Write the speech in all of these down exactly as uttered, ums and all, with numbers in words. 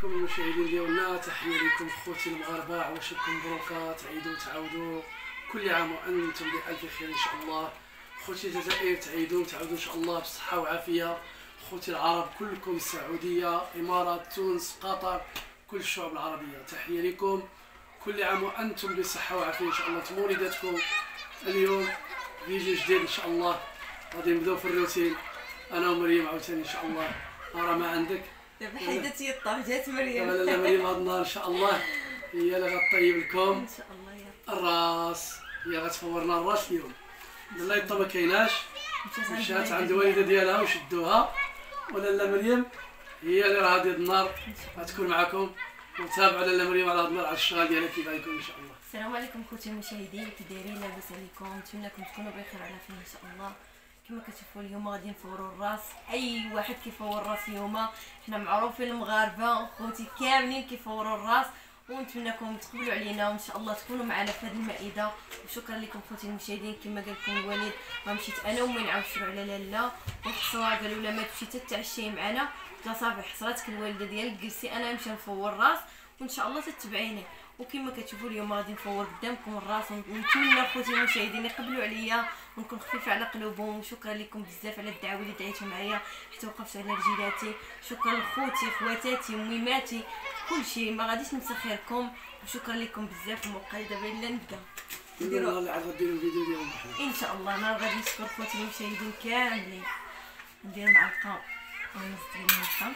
لكم المشاهدين ديالنا، تحيه لكم خوتي المغاربه، عواشركم مبروكه، تعيدوا تعاودوا كل عام وانتم بالف خير ان شاء الله. خوتي الجزائر تعيدوا تعاودوا ان شاء الله بصحه وعافيه. خوتي العرب كلكم، السعوديه، امارات، تونس، قطر، كل الشعوب العربيه تحيه لكم، كل عام وانتم بصحه وعافيه ان شاء الله. تمولداتكم اليوم فيديو جديد ان شاء الله، غادي نبداو في الروتين انا ومريم عاوتاني ان شاء الله. راه ما عندك دابا حيدتي الطاف، جات مريم. لا لا مريم هذا النهار ان شاء الله هي اللي غطيب لكم ان شاء الله يا الراس، هي غتفورنا الراس اليوم. لا يطا ما كايناش، مشات عند الوالده ديالها وشدوها، ولا لا مريم هي اللي راه هذه النهار غتكون معكم، وتابعوا لاله مريم على هذا النهار على الشغل ديالها كيف غيكون ان شاء الله. السلام عليكم خوتي المشاهدين، كي دايرين؟ لاباس عليكم؟ نتمنىكم تكونوا بخير على خير ان شاء الله. كما كتشوفوا اليوم غادي نفوروا الراس، اي واحد كيفور الراس اليوم، حنا معروفين المغاربه خوتي كاملين كيفوروا الراس، ونتمنىكم تقبلوا علينا وان شاء الله تكونوا معنا في هذه المائده. وشكرا لكم خوتي المشاهدين. كما قال لكم الوالد، ما مشيت انا وامي نعاودوا على لاله وحصوها، قالوا لا ما تمشي تتعشي معنا، قلت صافي حصراتك الوالده ديالك، جلسي انا نمشي نفور الراس وان شاء الله تتبعيني. وكما كتشوفوا اليوم غادي نفور قدامكم الراس، ونتمنى خوتي المشاهدين يقبلوا عليا ونكون خفيفه على قلوبهم. وشكرا لكم بزاف على الدعوه اللي دعيتوا معايا حتى وقفت على رجيلاتي. شكرا لخوتي خواتاتي ميماتي كل شيء، ما غاديش ننسى خيركم، وشكرا لكم بزاف. ومبقى لي دابا الا نبدا نديروا اللي عاد نديروا الفيديو ديالهم ان شاء الله. انا غادي نشكر خوتي المشاهدين كاملين. ندير معلقه ونص ديال الملحه،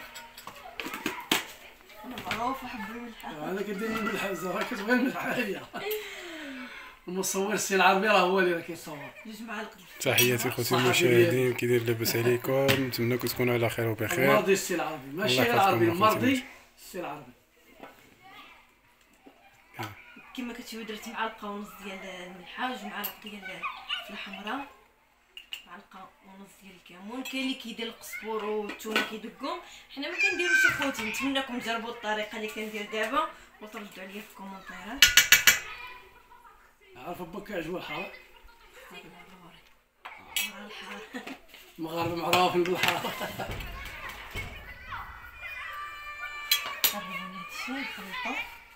انا معروفه حب الملحه. انا كدير الملح الزهراء، كتبغي الملح هي. المصور السي العربي راه هو اللي راه كيصور. جوج معالق. تحياتي خوتي المشاهدين، كي داير؟ لاباس عليكم؟ نتمنىكم تكونوا على خير وبخير. المرضي السي العربي، ماشي غير العربي، المرضي السي العربي. كما كتشوفوا درت معلقه ونص ديال الملحه، جوج معالق ديال الحمراء، معلقه ونص ديال الكمون. كاين اللي كيدير القزبور والثوم كيدقهم، حنا ما كنديروش خوتي. نتمنىكم تجربوا الطريقه اللي كندير دابا وتردوا عليا في الكومونتيرات. عارف باك كيعجبو الحار؟ حار الحار المغاربه معروفين بالحار. قربنا هادشي نخلطو.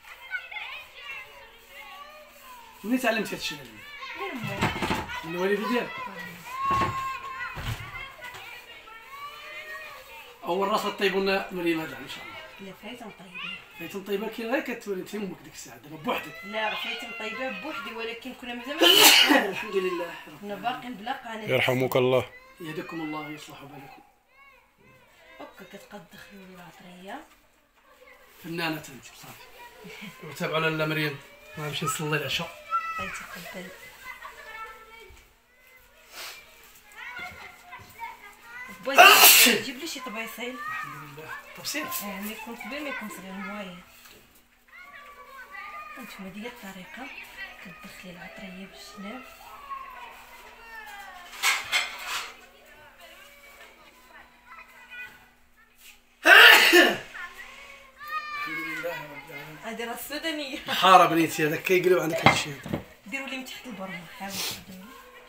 منين تعلمتي هادشي هذا؟ من الوالده ديالك؟ اول راس طيبوا لنا مريم هذا ان شاء الله. لا فايته مطيبه، فايته مطيبه كاين غير كتولي انت امك ديك الساعه دابا بوحدك. لا راه فايته مطيبه بوحدي، ولكن كنا مازال ما الحمد لله كنا باقيين بلا قانع. يرحمك الله. يهديكم الله ويصلح بالكم. هكا كتبقى تدخلوا لي العطريه. فنانه انت صافي. وتابعوا لاله مريم، غنمشي نصلي العشاء. الله يتقبل. بغيت تجيب لي شي طبيصيل. الحمد لله. طبسيل اه ما يكون كبير ما يكون صغير، موايا. هانتوما ديال الطريقه، كتدخلي العطريه بالجناب. الحمد لله رب العالمين. هادي راه السودانيه. حاره بنيتي هذاك كيقلب عندك هادشي هذا. ديروا لي من تحت البرمه، حاولوا تديروا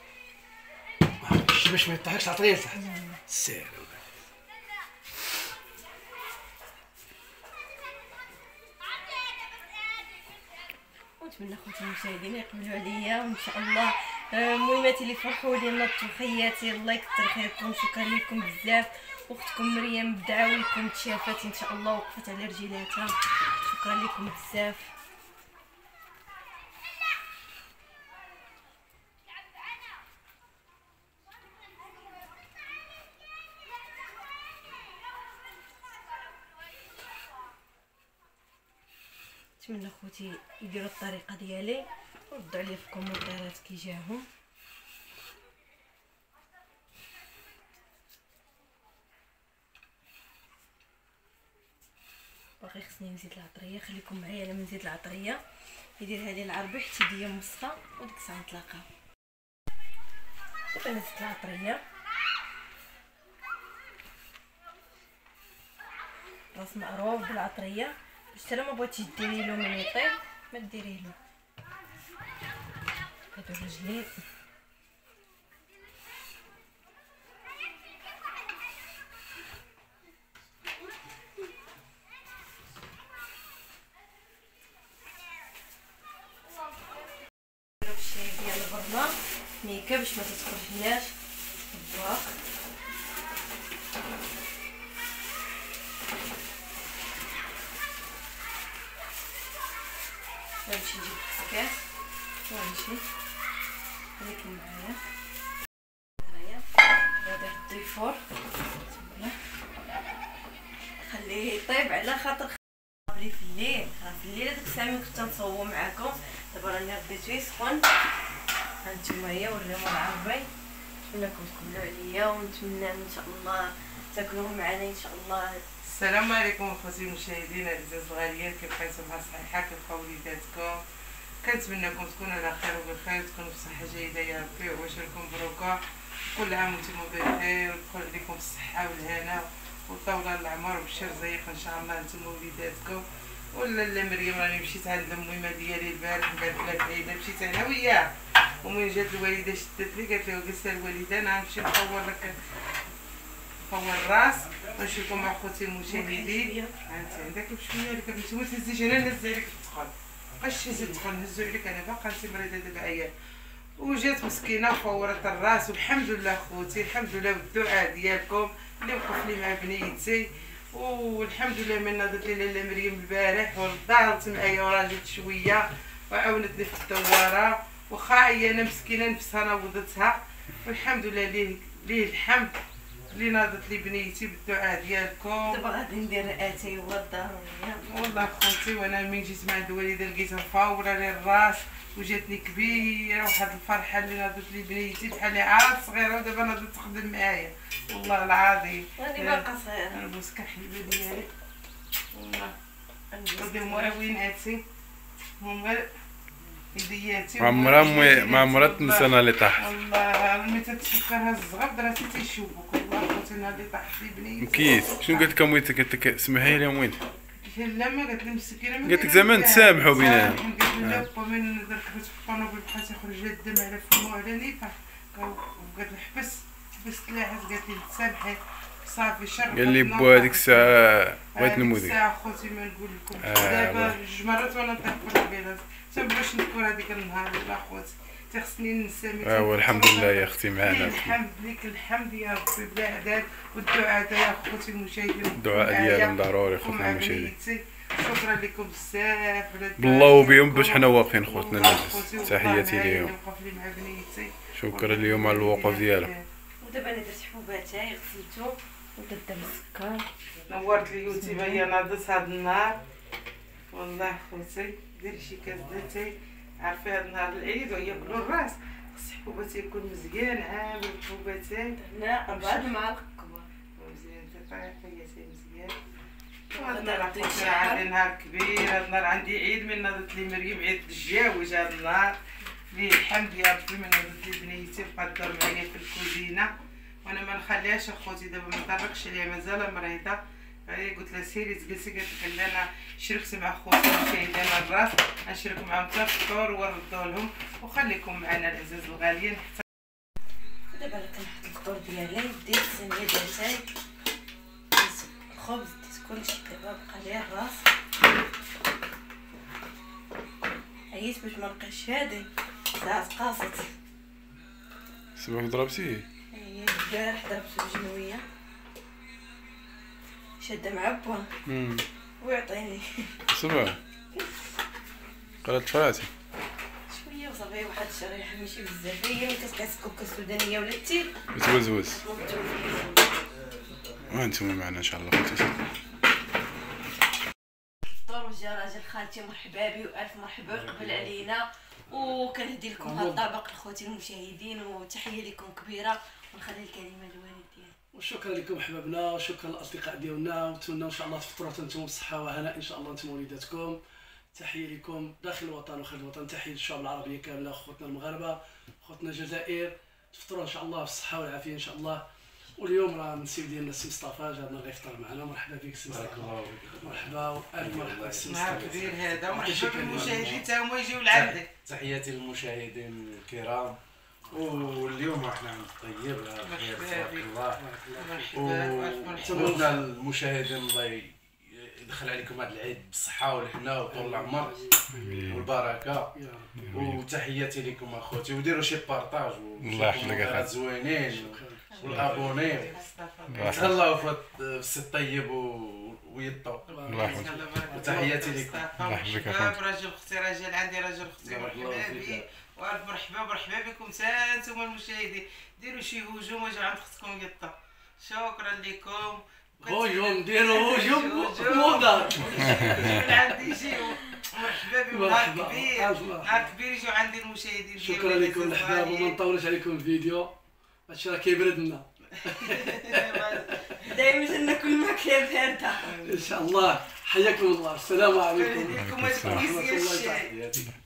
شي باش ما يطيحكش العطريه لتحت. سير ونتمنى خوتي المشاهدين يقبلوا عليا، وان شاء الله المهمات اللي فرحوا لي نط وخياتي الله يكثر خيركم. شكرا لكم بزاف. اختكم مريم بدعاويكم تشافت ان شاء الله، وقفت على رجيلاتها. شكرا لكم بزاف. نتمنى خوتي يديروا الطريقه ديالي وردوا عليا في الكومونتيرات كي جاهم. باقي خصني نزيد العطريه، خليكم معايا لما نزيد العطريه. يدير هذه العربه حتى هي مسخه، وديك الساعه نتلاقاو. دابا نزيد العطريه، راس معروف بالعطريه، حتى ما بغيتيش ديري له من يطيب ما ديري له. هادو الرجلين هكا باش ما تدخلش الطباق. غنمشي نجيب الكسكاس ونمشي خليكم معايا. هنايا هذا الديفور خليه يطيب على خاطر لي في الليل. في الليل هذيك الساعه ملي كنت نصور معكم. دابا راني رديتو يسخن. هانتوما والريمون العربي. نتمنىكم تقبلوا عليا ونتمنى ان شاء الله تاكلوه معنا ان شاء الله. السلام عليكم اخوتي المشاهدين الاعزاء الغاليين، كيف بقيتو مع الصحه؟ كيف بقاو وليداتكم؟ كنتمنىكم تكونوا على خير وبخير، تكونوا بصحه جيده يا ربي وعواشركم مبروكه. كل عام وانتم بخير وتكون عليكم الصحه والهنا وطول العمر وبشر زيق ان شاء الله انتم ووليداتكم. ولا لا مريم راني مشيت عند المهمه ديالي البارح قالت لها بعيده، مشيت انا وياه ومن جات الوالده شدت لي قالت لي جلست الوالده انا نمشي نصور لك نصور الراس ونمشي لكم مع خوتي المشاهدين. انت عندك بشويه لك بنتي ما تهزيش انا نهز عليك تدخل بقاش تهز تدخل نهزو عليك انا باقا انت مريضه دابا عيان. وجات مسكينه فورت الراس والحمد لله خوتي الحمد لله بالدعاء ديالكم اللي وقف لي مع بنيتي والحمد لله من ناضت لي لاله مريم البارح ورضعت معايا وراجلت شويه وعاونتني في الدواره واخا هي انا مسكينه نفسها نوضتها والحمد لله ليه ليه الحمد اللي ناضت لي بنيتي بالدعاء ديالكم. دابا غادي ندير اتاي والضروريه والله خوتي. وانا من جيت مع الوالده لقيتها فاوره لي الراس وجاتني كبيره واحد الفرحه اللي ناضت لي بنيتي بحال عاد صغيره ودابا ناضت تخدم معايا والله العظيم. راني باقا صغيره. نبوسك الحليبه ديالي والله ودي معاوناتي هما يدياتي عمرها ما عمرها تنسى انا اللي طاح. والله ملي تتفكرها الزغب دراتي تيشوفوك والله خوتي انا اللي طاحت لي بنيتي. مكيس شنو قالت لك امويتك؟ قالت لك سمحي لي امويت؟ لا ما قالت لي مسكينه ما قالت لك زعما نتسامحوا بيننا. قالت لي با من درت في الطونوبيل بقات يخرج الدم على فمو على ليفه وقالت لي حبس حبس تلاحظ قالت لي تسامحي صافي شر. قال لي بو هذيك الساعه بغيت نموت. هذيك الساعه خوتي ما نقول لكم دابا جوج مرات وانا نطيح في البيضات حتى باش نذكر هذيك النهار والله خوتي تخصني ننسى. اه والحمد لله يا اختي معنا. الحمد لك الحمد يا ربي بلا عداد والدعاء يا خوتي المشاهدين. الدعاء ديالهم ضروري خوتنا المشاهدين. شكرا لكم بزاف بالله وبهم باش حنا واقفين خوتنا الناس. تحياتي ليهم. شكرا ليهم على الوقوف ديالهم. ودابا انا درت حبوباتاي غسلتو ودرت السكر نورت اليوتيوب هي ناضت هاد النهار والله خوتي. ديري شي كاس داتاي عارفه هاد النهار العيد وياكلوا الراس خص حبوباتاي يكون مزيان عامل حبوباتاي درنا اربعه المعالق كبار مزيان تطيحياتي مزيان. وهاد النهار خوتي عندي نهار كبير. هاد النهار عندي عيد من ناضت لي مريم عيد التجاوز. هاد النهار ليه الحمد يا ربي من ناضت لي بنيتي بقات تدور معايا في الكوزينه وانا ما نخليهاش اخوتي دابا ما نطرقش عليها مازال مريضه. فهي قلت لها سيري تجلسي قالت لك لا انا شركت مع خوتي المشاهدين الراس نشارك معاهم حتى الفطور ونردو لهم وخليكم معنا الاعزاز الغاليين. حتى دابا انا كنحط الفطور ديالي ديت الصينيه ديالتاي الخبز ديت كلشي دابا بقى لي الراس. عييت باش ما نبقاش هادي ساعات قاصت. سمعك ضربتيه؟ هي البارح ضربتو بجنويه شاده مع با ويعطيني صباح قرات فراتي شويه وصافي واحد الشريحه ماشي بزاف. هي ملي كتبقى الكوكه السودانيه ولا التيل بتوزوز. وانتم معنا ان شاء الله خوتي. الفطور جا راجل خالتي مرحبا بي والف مرحبا قبل علينا وكنهدي لكم هذا الطبق لخوتي المشاهدين وتحيه لكم كبيره ونخلي الكلمه للوالد ديالي. وشكرا لكم احبابنا وشكرا للاصدقاء ديالنا ونتمنى ان شاء الله تفطروا انتم بالصحه وهناء ان شاء الله انتم وليداتكم. تحيه لكم داخل الوطن وخارج الوطن. تحيه للشعب العربيه كامله خوتنا المغاربه خوتنا الجزائر. تفطروا ان شاء الله بالصحه والعافيه ان شاء الله. واليوم راه النسيب ديالنا السي مصطفى جانا غيفطر معنا. مرحبا بك سي مصطفى. مرحبا والف مرحبا السي مصطفى. كبير هذا ومرحبا بالمشاهدين حتى هما يجيو لعندك. تحياتي للمشاهدين الكرام. واليوم احنا عند الطيب خير تبارك الله. ونتمنى المشاهدين الله يدخل عليكم هذا العيد بالصحه والهنا وطول العمر والبركه. وتحياتي لكم اخوتي، وديروا شي بارطاج الله يحفظك اخويا زوينين والابوني. تهلاو في السي الطيب ويطو. الله يحفظك. وتحياتي لكم. الله يحفظك اخويا. راجل اختي راجل عندي راجل اختي مرحبا بي والف مرحبا مرحبا بكم تا انتم المشاهدين. ديروا شي هجوم واجوا عند اختكم يطا. شكرا لكم. هجوم ديروا هجوم موضه من عندي يجيو مرحبا بهم. نهار كبير مرحبا. نهار كبير يجوا عندي المشاهدين. شكرا لكم الاحباب، وما نطولش عليكم الفيديو، هادشي راه كيبرد لنا. دايما جنة كل ما كان بارده. ان شاء الله. حياكم الله، السلام عليكم لكم ما تكونيش ورحمه الله الشاي. تعالى.